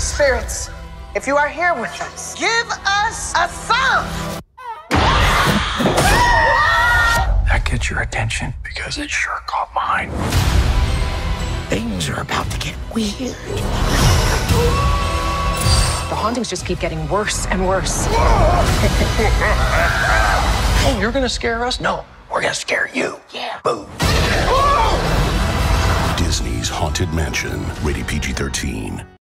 Spirits, if you are here with us, give us a sound. That gets your attention because it sure caught mine. Things are about to get weird. The hauntings just keep getting worse and worse. Oh, you're gonna scare us? No, we're gonna scare you. Yeah. Boo. Disney's Haunted Mansion, rated PG-13.